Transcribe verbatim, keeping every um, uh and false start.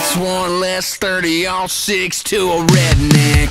That's one less thirty, all six to a redneck.